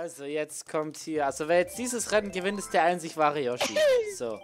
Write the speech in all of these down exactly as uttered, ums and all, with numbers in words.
Also jetzt kommt hier, also wer jetzt dieses Rennen gewinnt, ist der einzig wahre Yoshi. So.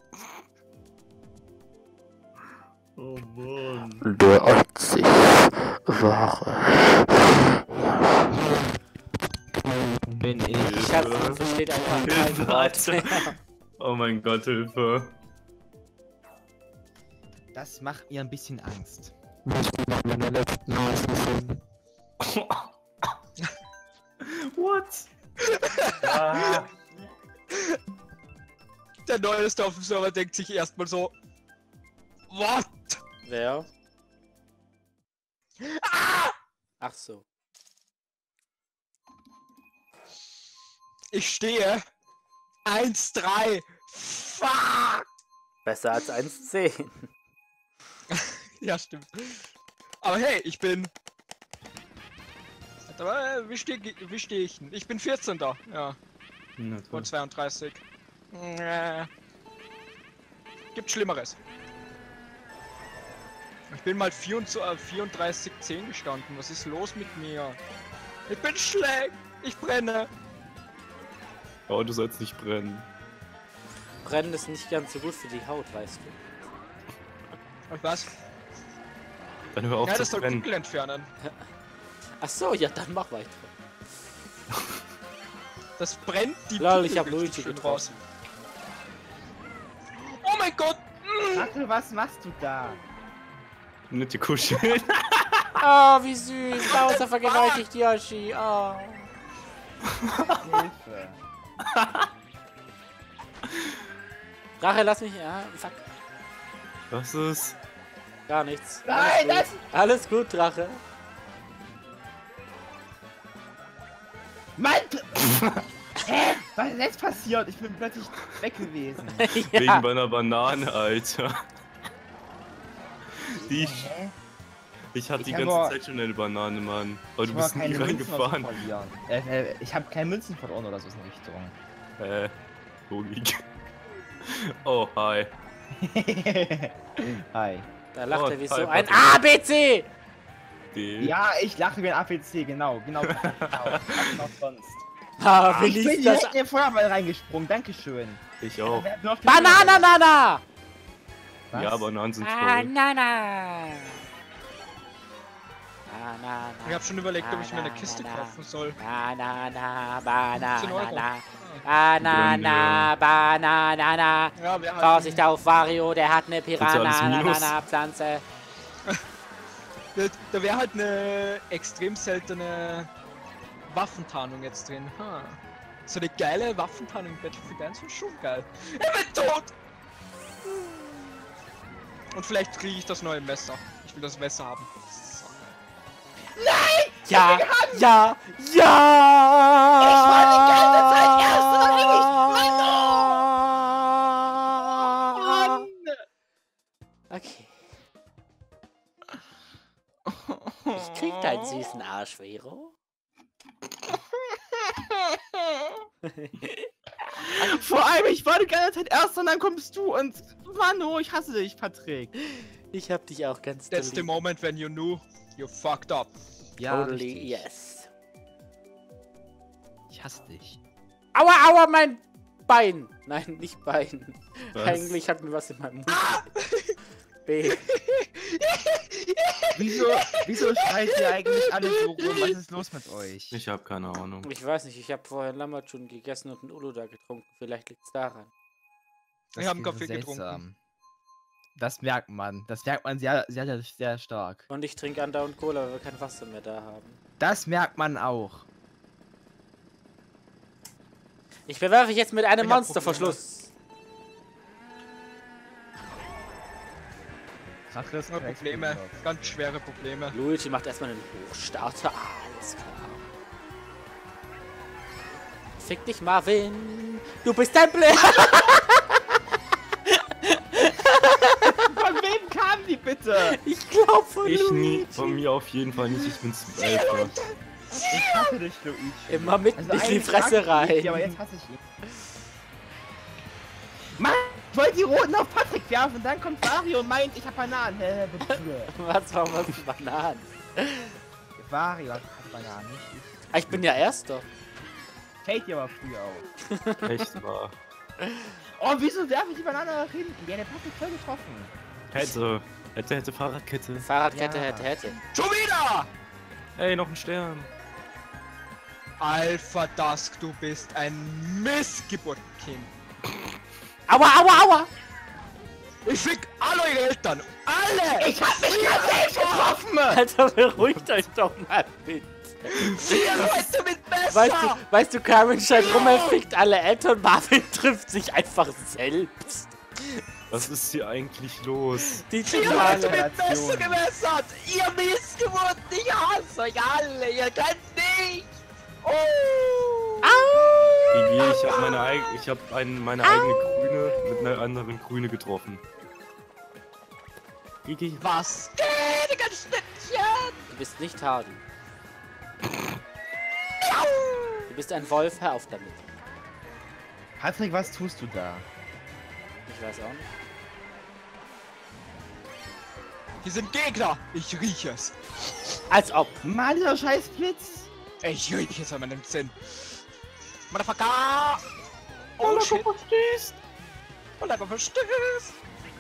Oh Mann. Der einzig wahre. Bin ich. Ich hab, man versteht einfach kein Hilfe, Wort Alter. mehr. Oh mein Gott, Hilfe. Das macht mir ein bisschen Angst. Nicht wie bei meiner letzten Meisterin. What? Ah. Der Neueste auf dem Server denkt sich erstmal so. What? Wer? Ah! Ach so. Ich stehe. eins drei. Fuck! Besser als eins zehn. Ja, stimmt. Aber hey, ich bin. Warte mal, wie stehe wie steh ich denn? Ich bin vierzehnter. Ja, Na von toll. zweiunddreißig. Äh, gibt Schlimmeres. Ich bin mal vierunddreißig zehn gestanden. Was ist los mit mir? Ich bin schlecht. Ich brenne. Oh, du sollst nicht brennen. Brennen ist nicht ganz so gut für die Haut, weißt du. Und was? Dann hör auf Ja, zu das soll brennen. Pickel entfernen. Ach so, ja, dann mach weiter. Das brennt die Lol, ich Pickel hab richtig Luigi schön getroffen. Oh mein Gott! Mm. Rache, was machst du da? Mit dir kuscheln. Oh, wie süß. Bowser vergewaltigt Yoshi. Oh. Hilfe. Drache, lass mich. Ja, fuck. Was ist? Gar nichts. Nein, Alles gut. Alles gut, Drache. Mann! Hä? Was ist jetzt passiert? Ich bin plötzlich weg gewesen. Wegen Ja. meiner Banane, Alter. Die ich, Hä? ich hatte die Ich ganze hab aber- Zeit schon eine Banane, Mann. Aber du Ich bist habe nie keine Münzen reingefahren. verlieren. Äh, äh, ich habe keine Münzen verloren oder so in Richtung. Äh, Logik. Oh, hi. Hi. Da lacht Oh, er wie so hi, ein Patrick. A B C. D. Ja, ich lache wie ein A P C, genau, genau. genau. Was noch sonst? Ah, wie Ich bin liest das? direkt in den Feuerball reingesprungen, dankeschön. Ich auch. Wer wirft den Banananana! Was? Ja, Bananen sind toll. Banana! Banana! Ich habe schon überlegt, ob ich mir eine Kiste kaufen soll. Banana, fünfzehn Euro. Banana, Banana, Banana. Ja, wir Vorsicht auf Wario, der hat eine Soziales Minus. Piranha-Pflanze. Da, da wäre halt eine extrem seltene Waffentarnung jetzt drin. Ha. So eine geile Waffentarnung in Battlefield eins wäre schon geil. Er wird tot! Und vielleicht kriege ich das neue Messer. Ich will das Messer haben. So. Ja, ja, ja! Ich war die ganze Zeit Erster, dann krieg ich- Okay. Ich krieg deinen süßen Arsch, Vero. Vor allem, ich war die ganze Zeit Erster und dann kommst du und... Mano, ich hasse dich, Patrick. Ich hab dich auch ganz That's the lieb. moment when you knew you fucked up. Ja, Totally, richtig. yes. Ich hasse dich. Aua, aua, mein Bein. Nein, nicht Bein. Was? Eigentlich hat mir was in meinem Mund. B. Wieso, wieso schreit ihr eigentlich alle so rum? Was ist los mit euch? Ich habe keine Ahnung. Ich weiß nicht, ich habe vorher Lammertun gegessen und einen Uluda getrunken. Vielleicht liegt's daran. Wir haben klingt Kaffee getrunken. Das merkt man. Das merkt man sehr, sehr, sehr, sehr stark. Und ich trinke andauernd Cola, weil wir kein Wasser mehr da haben. Das merkt man auch. Ich bewerfe jetzt mit einem Ich hab Monsterverschluss. Sache ist Nur Probleme, ganz schwere Probleme. Luigi macht erstmal einen Hochstarter. Alles klar. Fick dich, Marvin. Du bist ein Blöd. Von wem kamen die bitte? Ich glaub von Ich Luigi. nie. Von mir auf jeden Fall nicht. Ich bin zu älter. Ich hasse dich, Luigi. Immer mitten Also in die eigentlich Fresse mag ich dich, rein. aber jetzt hasse ich ihn. Mann, ich wollte die Roten auf Patrick werfen und dann kommt Wario und meint, ich hab Bananen. Hä, Was war was für Bananen? Wario hat Bananen, nicht ich. Ah, ich bin ja Erster. Fällt dir aber früh auf. Echt wahr. Oh, wieso werfe ich die Banane nach hinten? Der hat perfekt voll getroffen. Hätte. Hätte, hätte Fahrradkette. Fahrradkette Ja. hätte, hätte. Schon wieder! Ey, noch ein Stern. Alpha Dusk, du bist ein Missgeburtenkind. Aua, aua, aua! Ich fick alle eure Eltern! Alle! Ich hab mich gerade selbst getroffen! Alter, beruhigt euch doch mal bitte. Vier Leute mit Messer! Weißt du, weißt du, Karen scheint rum, er fickt alle Eltern, Marvin trifft sich einfach selbst. Was ist hier eigentlich los? Die Vier Leute totale... mit Messer gemessert! Ihr Missgeburten, ich hasse euch alle! Ihr könnt nicht! Oh! Gigi, ich habe meine, eig ich hab ein, meine eigene Grüne mit einer anderen Grüne getroffen. Gigi. Was geht, ganz Schnittchen? Du bist nicht Hardy. Du bist ein Wolf, hör auf damit. Patrick, was tust du da? Ich weiß auch nicht. Hier sind Gegner! Ich rieche es! Als ob. Mann, dieser scheiß Blitz! Ich rieche es an meinem Sinn! Motherfucker! Oh shit! verstehst. Und einfach verstößt!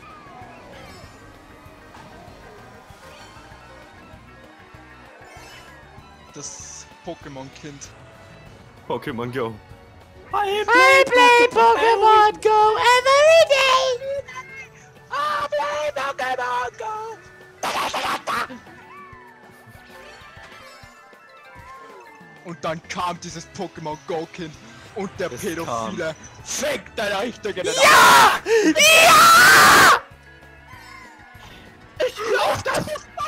Das Pokémon-Kind. Pokémon Go. I play Pokémon Go every day! I play Pokémon Go! Und dann kam dieses Pokémon Go Kind und der Es Pädophile fickt deine richtige Ja! Ja! Ich glaub das!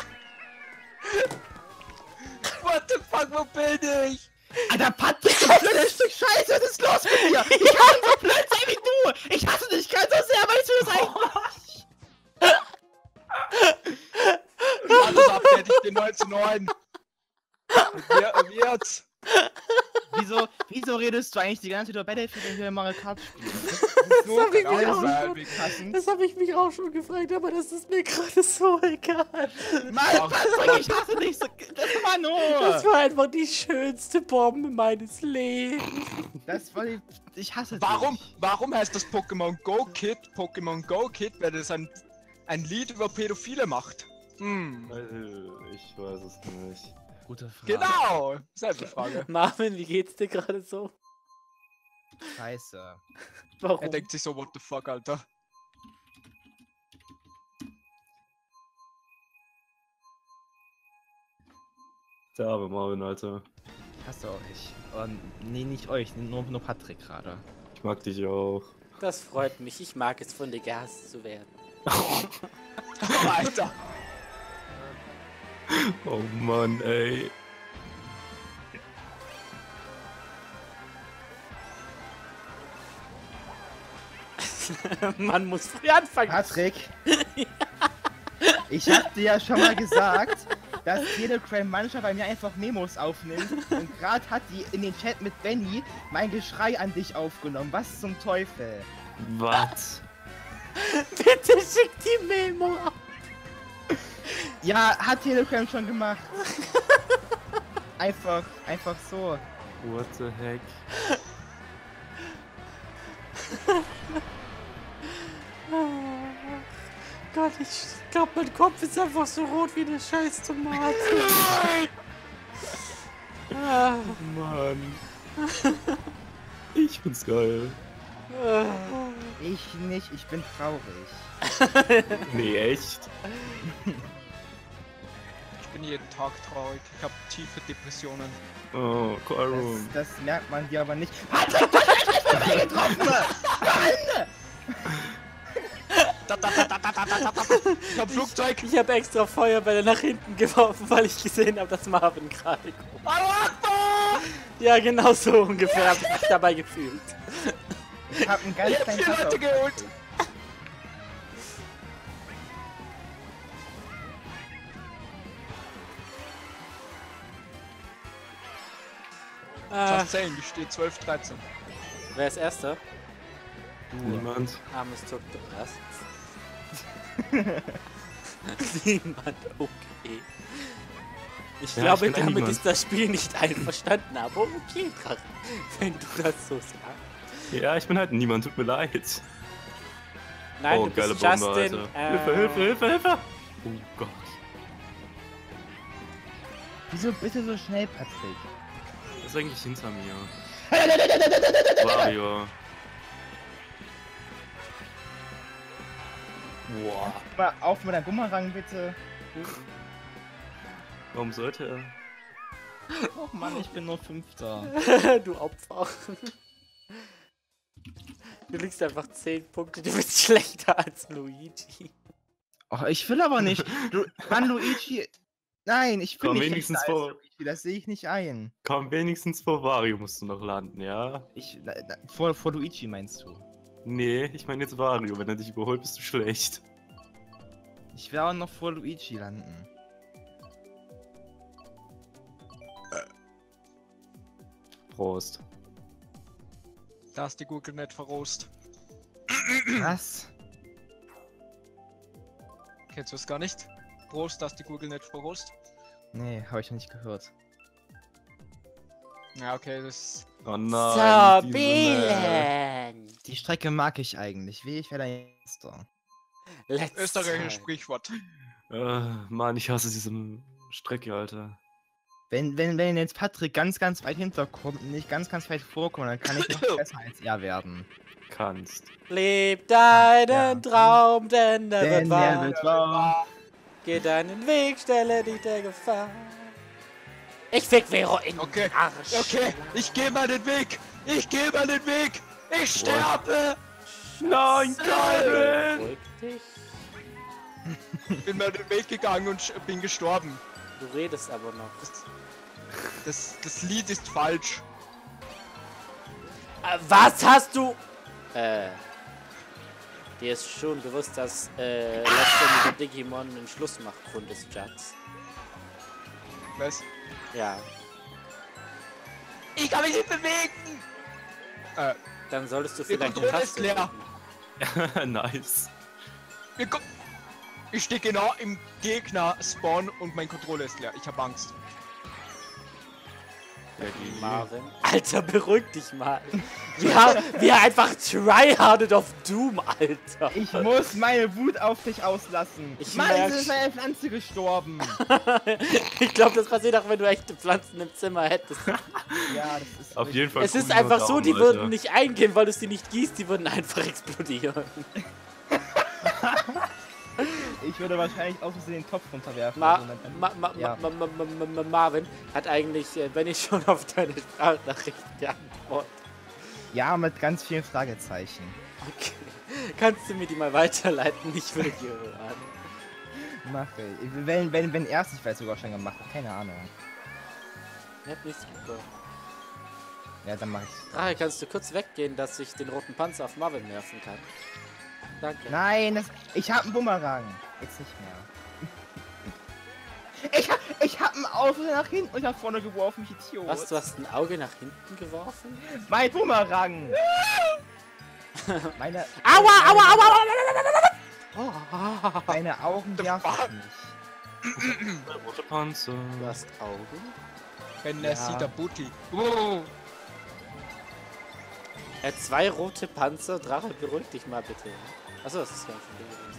What the fuck, wo bin ich? Alter, Patrick, du blödes Stück Scheiße, was ist los mit dir? Ich kann so blöd sein wie du! Ich hasse dich ganz so sehr, weil du das eigentlich... Alles Update, ich bin neun zu neun. Wie wird's? Wieso, wieso redest du eigentlich die ganze Zeit über Battlefield, wenn wir Mario Kart spielen? Das Das hab ich mich Ja, auch weil schon, wir passend. das hab ich mich auch schon gefragt, aber das ist mir gerade so egal. Mann, Patrick, ich hasse dich so... Das war nur... Das war einfach die schönste Bombe meines Lebens. Das war die... Ich hasse Warum, dich. warum heißt das Pokémon Go Kid Pokémon Go Kid, weil das ein, ein Lied über Pädophile macht? Hm. Äh, Ich weiß es nicht. Gute Frage. Genau! Selbe Frage. Marvin, wie geht's dir gerade so? Scheiße. Warum? Er denkt sich so, what the fuck, Alter. Der arme Marvin, Alter. Hasse euch. Und nee, nicht euch, nur, nur Patrick gerade. Ich mag dich auch. Das freut mich. Ich mag es, von dir gehasst zu werden. Alter! Oh Mann, ey. Man muss früh anfangen. Patrick! Ich hab dir ja schon mal gesagt, dass Telegram manchmal bei mir einfach Memos aufnimmt. Und gerade hat die in den Chat mit Benny mein Geschrei an dich aufgenommen. Was zum Teufel? Was? Bitte schick die Memo ab. Ja, hat Telegram schon gemacht. Einfach, einfach so. What the heck? Gott, ich glaube, mein Kopf ist einfach so rot wie eine scheiß Tomate. Ah, Mann. Ich find's geil. ah. Ich nicht, ich bin traurig. Nee, echt? Ich bin jeden Tag traurig. Ich habe tiefe Depressionen. Oh, Das, Kyron. das merkt man dir aber nicht. Patrick, du hast mich von mir getroffen! Mann! Da, da, da, da, da, da, da, da. Ich hab Flugzeug! Ich habe extra Feuerbälle nach hinten geworfen, weil ich gesehen habe, dass Marvin gerade kommt. Allahu Akbar! Ja, genau so ungefähr habe ich mich dabei gefühlt. Ich hab einen ganz Ich hab kleinen vier Pass Leute auf. geholt! Ah, Just saying, ich stehe zwölf dreizehn. wer ist Erster? Niemand. Armes Zuck gepresst. Niemand, okay. Ich Ja, glaube, ich bin ein damit Niemand. ist das Spiel nicht einverstanden, aber okay, Drachen, wenn du das so sagst. Ja, ich bin halt niemand, tut mir leid. Nein, oh, du geile bist Bombe, Justin. Alter. äh, Hilfe, Hilfe, Hilfe, Hilfe! Oh Gott. Wieso bitte so schnell, Patrick? Was ist eigentlich hinter mir? Wario. Boah. Mal auf mit deinem Bumerang, bitte. Warum sollte er? Oh Mann, ich bin nur Fünfter. du Opfer. Du liegst einfach zehn Punkte, du bist schlechter als Luigi. Oh, ich will aber nicht. Du, Mann, Luigi. Nein, ich will Komm, nicht wenigstens schlechter als vor- Luigi, das sehe ich nicht ein. Komm, wenigstens vor Wario musst du noch landen, ja? Ich, na, na, vor, vor Luigi meinst du? Nee, ich meine jetzt Wario. Wenn er dich überholt, bist du schlecht. Ich werde auch noch vor Luigi landen. Prost. Da ist die Google nicht verrost. Was? Kennst du es gar nicht? Prost, dass die Google nicht verrost. Nee, habe ich noch nicht gehört. Ja, okay, das. Oh nein. So, diese Map. Bielen. Die Strecke mag ich eigentlich. Wie ich werde ein Erster. Let's Österreichisches time. Sprichwort. Äh, Mann, ich hasse diese Strecke, Alter. Wenn, wenn, wenn jetzt Patrick ganz, ganz weit hinterkommt und nicht ganz, ganz weit vorkommt, dann kann ich noch besser als er werden. Kannst. Leb deinen Ja. Traum, denn der wird Denn er wahr. wird wahr. Geh deinen Weg, stelle dich der Gefahr. Ich fick Vero in Okay, den Arsch. Okay, ich gehe mal den Weg! Ich gehe mal den Weg! Ich sterbe! Nein, Calvin! Beruhig dich. Ich bin mal den Weg gegangen und sch- bin gestorben. Du redest aber noch. Das, das, das Lied ist falsch. Äh, Was hast du? Äh. Dir ist schon bewusst, dass äh, letztendlich Digimon ein Schluss macht aufgrund des Jugs. Was? Ja. Ich kann mich nicht bewegen! Äh, Dann solltest du Die vielleicht die Kontrolle ist Taste leer. drücken. Nice. wir ko- ich stehe genau im Gegner-Spawn und mein Controller ist leer. Ich habe Angst. Ja, die Marvin. Alter, beruhig dich mal. Wir haben wir einfach tryhardet auf Doom, Alter. Ich muss meine Wut auf dich auslassen. Ich Mann, merk's. es ist eine Pflanze gestorben. Ich glaube, das passiert auch, wenn du echte Pflanzen im Zimmer hättest. Ja, das ist Auf jeden Fall. Es ist cooler einfach so, Daumen, die Alter. würden nicht eingehen, weil du sie nicht gießt, die würden einfach explodieren. Ich würde wahrscheinlich auch so den Topf runterwerfen. Ma also dann- Ma Ma ja. Ma Ma Ma Ma Ma Marvin hat eigentlich, äh, wenn ich schon auf deine Sprachnachricht geantwortet. Ja, mit ganz vielen Fragezeichen. Okay. Kannst du mir die mal weiterleiten? Ich will die hören. Mache ich. Wenn, wenn, wenn er es nicht weiß, sogar schon gemacht hat. Keine Ahnung. Ich hab nichts bekommen. Ja, dann mache ich. Drache, kannst du kurz weggehen, dass ich den roten Panzer auf Marvin nerven kann? Danke. Nein, das, ich hab einen Bumerang. Jetzt nicht mehr. Ich hab, ich hab ein Auto nach hinten und nach vorne geworfen, ich Idiot. Was, du hast ein Auge nach hinten geworfen? Mein Bumerang. Meine. Aua, meine, aua, aua, aua, aua! Oh, Meine Augen werfen fuck? nicht. Der rote Panzer. du hast Augen? Wenn er Ja. sieht, der Booty. Oh. Er hat zwei rote Panzer. Drache, beruhig dich mal bitte. Achso, das ist gar nicht von dir gewesen.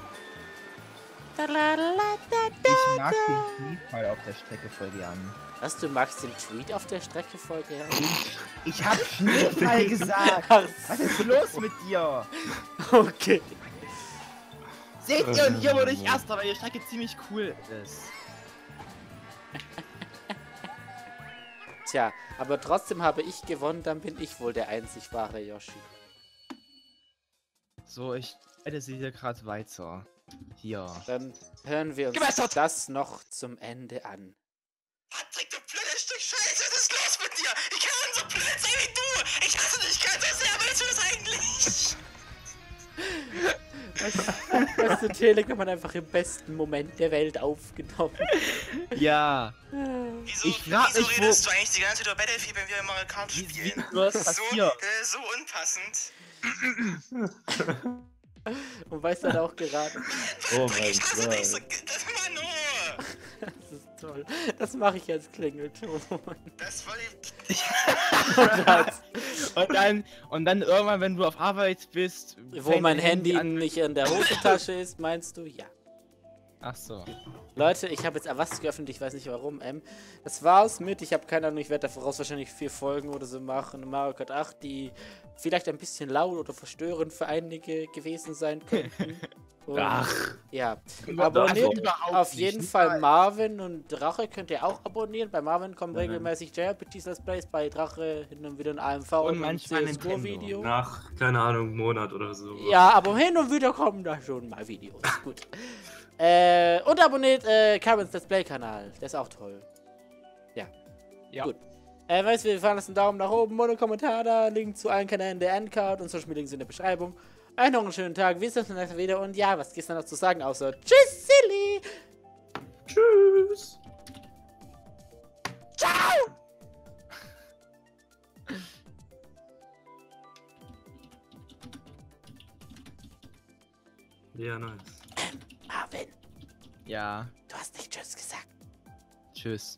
Ich mag den Kniefall auf der Strecke voll gern. Was, du magst den Tweet auf der Strecke voll gern? Ich hab Schneefall gesagt. Ach, Was ist los mit dir? okay. Seht ihr, und hier wurde ich Erster, weil die Strecke ziemlich cool ist. Tja, aber trotzdem habe ich gewonnen, dann bin ich wohl der einzig wahre Yoshi. So, ich leite sie hier gerade weiter. Hier. Dann hören wir uns Gewässert! das noch zum Ende an. Patrick, du blödes Stück Scheiße, was ist los mit dir? Ich kann so blöd sein wie du! Ich hasse dich ganz so sehr, willst du das eigentlich? Weißt du, Telegram hat einfach im besten Moment der Welt aufgenommen. Ja. Wieso, Ich frag wieso mich, wo- redest du eigentlich die ganze Zeit über Battlefield, wenn wir Mario Kart Wie, wie spielen? was So, passiert? äh, so unpassend. Und weißt du, hat auch geraten. Oh Patrick, mein ich hasse dich so. Gott. Das war nur. Das ist toll. Das mache ich als Klingelton. Das war Und dann, und dann irgendwann, wenn du auf Arbeit bist, Wo fängt mein dein Handy an. nicht in der Hosentasche ist, meinst du? Ja. Ach so. Leute, ich habe jetzt Avast geöffnet, ich weiß nicht warum, ähm. Das war's mit, ich habe keine Ahnung, ich werde da voraus wahrscheinlich vier Folgen oder so machen. Mario Kart acht, die vielleicht ein bisschen laut oder verstörend für einige gewesen sein könnten. Und, Ach. Ja. Also Abonniert überhaupt auf nicht, jeden nicht Fall mal. Marvin und Drache könnt ihr auch abonnieren. Bei Marvin kommen Mhm. regelmäßig J R P Gs Let's Plays, bei Drache hin und wieder ein A M V Und und, manchmal ein C S G O Nintendo. Video. Nach, keine Ahnung, Monat oder so. Ja, aber hin und wieder kommen da schon mal Videos. Gut. Äh, und abonniert äh, Karens Let's Play Kanal. Der ist auch toll. Ja. Ja. Gut. Äh, weißt du, wir fahren uns einen Daumen nach oben und einen Kommentar da. Link zu allen Kanälen der Endcard und Social Media Links in der Beschreibung. Euch noch einen schönen Tag. Wir sehen uns beim nächsten Video. Und ja, was gibt's da noch zu sagen, außer Tschüss, Silly! Tschüss. Ja, nice. Marvin, Ja, du hast nicht Tschüss gesagt. tschüss.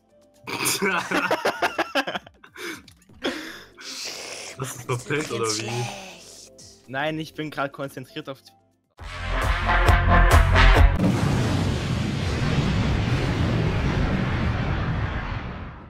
Das ist doch Paint oder wie? Schlecht. Nein, ich bin gerade konzentriert auf...